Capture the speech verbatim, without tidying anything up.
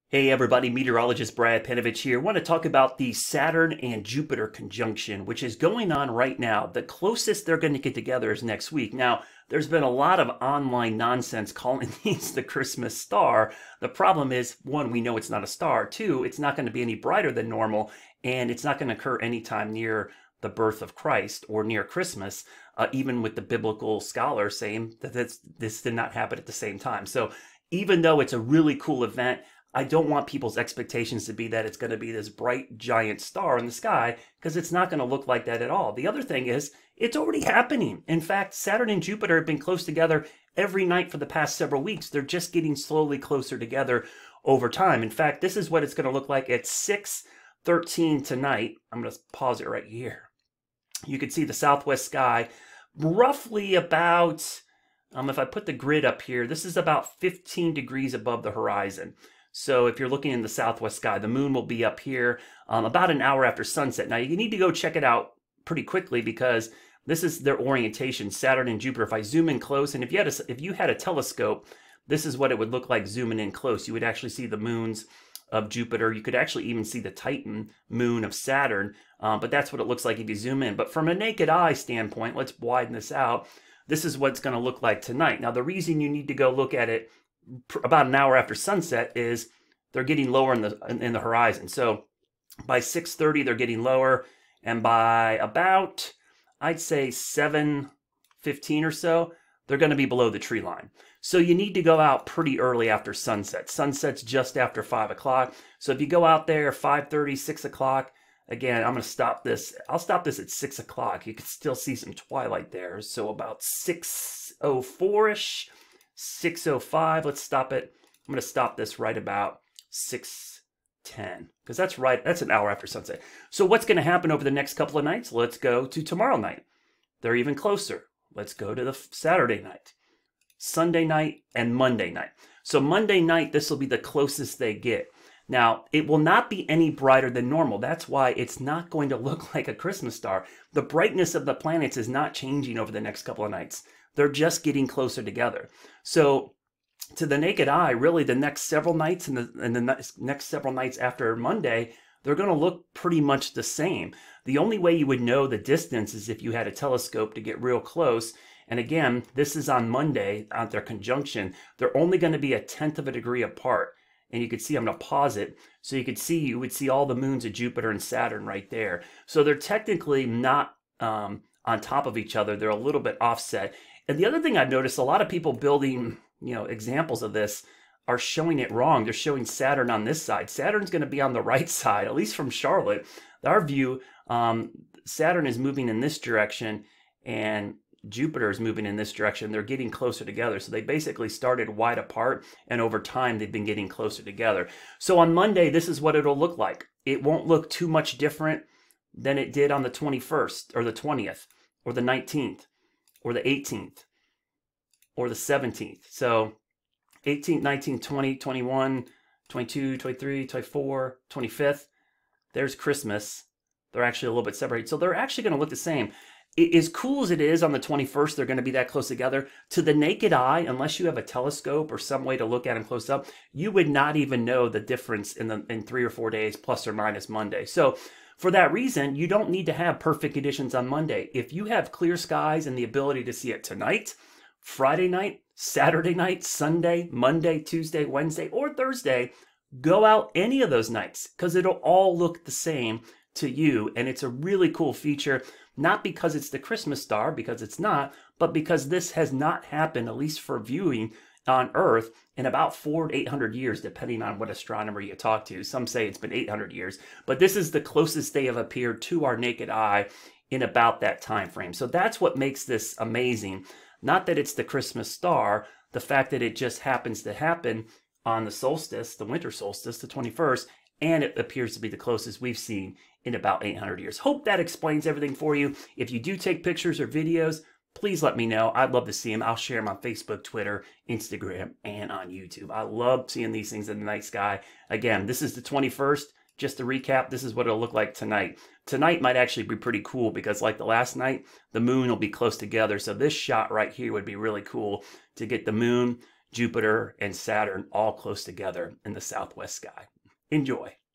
Hey everybody, meteorologist Brad Panovich here. I want to talk about the Saturn and Jupiter conjunction, which is going on right now. The closest they're going to get together is next week. Now, there's been a lot of online nonsense calling these the Christmas star. The problem is, one, we know it's not a star. Two, it's not going to be any brighter than normal, and it's not going to occur anytime near the birth of Christ or near Christmas, uh, even with the biblical scholars saying that this, this did not happen at the same time. So even though it's a really cool event, I don't want people's expectations to be that it's going to be this bright giant star in the sky, because it's not going to look like that at all. The other thing is, it's already happening. In fact, Saturn and Jupiter have been close together every night for the past several weeks. They're just getting slowly closer together over time. In fact, this is what it's going to look like at six thirteen tonight. I'm going to pause it right here. You can see the southwest sky roughly about, um, if I put the grid up here, this is about fifteen degrees above the horizon. So if you're looking in the southwest sky, the moon will be up here um, about an hour after sunset. Now, you need to go check it out pretty quickly, because this is their orientation, Saturn and Jupiter. If I zoom in close, and if you had a, if you had a telescope, this is what it would look like zooming in close. You would actually see the moons of Jupiter. You could actually even see the Titan moon of Saturn, uh, but that's what it looks like if you zoom in. But from a naked eye standpoint, let's widen this out. This is what it's going to look like tonight. Now, the reason you need to go look at it about an hour after sunset is they're getting lower in the in, in the horizon. So by six thirty, they're getting lower, and by about, I'd say seven fifteen or so, they're going to be below the tree line. So you need to go out pretty early after sunset. Sunset's just after five o'clock. So if you go out there five thirty, six o'clock, again, I'm going to stop this. I'll stop this at six o'clock. You can still see some twilight there. So about six oh four-ish, six oh five, let's stop it. I'm going to stop this right about six ten, because that's right, that's an hour after sunset. So what's going to happen over the next couple of nights? Let's go to tomorrow night. They're even closer. Let's go to the Saturday night, Sunday night, and Monday night. So Monday night, this will be the closest they get. Now, it will not be any brighter than normal. That's why it's not going to look like a Christmas star. The brightness of the planets is not changing over the next couple of nights. They're just getting closer together. So to the naked eye, really the next several nights and the, and the next several nights after Monday, they're going to look pretty much the same. The only way you would know the distance is if you had a telescope to get real close. And again, this is on Monday, on their conjunction. They're only going to be a tenth of a degree apart. And you can see, I'm going to pause it, so you could see, you would see all the moons of Jupiter and Saturn right there. So they're technically not um, on top of each other. They're a little bit offset. And the other thing I've noticed, a lot of people building, you know, examples of this are showing it wrong. They're showing Saturn on this side. Saturn's going to be on the right side, at least from Charlotte. Our view, um, Saturn is moving in this direction, and Jupiter is moving in this direction. They're getting closer together. So they basically started wide apart, and over time they've been getting closer together. So on Monday, this is what it'll look like. It won't look too much different than it did on the twenty-first or the twentieth or the nineteenth or the eighteenth or the seventeenth. So eighteenth, nineteenth, twentieth, twenty-one, twenty-two, twenty-three, twenty-four, twenty-fifth. There's Christmas. They're actually a little bit separated. So they're actually going to look the same. As cool as it is on the twenty-first, they're going to be that close together. To the naked eye, unless you have a telescope or some way to look at them close up, you would not even know the difference in the in three or four days, plus or minus Monday. So for that reason, you don't need to have perfect conditions on Monday. If you have clear skies and the ability to see it tonight, Friday night, Saturday night, Sunday, Monday, Tuesday, Wednesday, or Thursday, go out any of those nights, because it'll all look the same to you. And it's a really cool feature, not because it's the Christmas star, because it's not, but because this has not happened, at least for viewing on Earth, in about four to eight hundred years, depending on what astronomer you talk to. Some say it's been eight hundred years, but this is the closest they have appeared to our naked eye in about that time frame. So that's what makes this amazing. Not that it's the Christmas star, the fact that it just happens to happen on the solstice, the winter solstice, the twenty-first, and it appears to be the closest we've seen in about eight hundred years. Hope that explains everything for you. If you do take pictures or videos, please let me know. I'd love to see them. I'll share them on Facebook, Twitter, Instagram, and on YouTube. I love seeing these things in the night sky. Again, this is the twenty-first. Just to recap, this is what it'll look like tonight. Tonight might actually be pretty cool, because like the last night, the moon will be close together. So this shot right here would be really cool to get the moon, Jupiter and Saturn all close together in the southwest sky. Enjoy.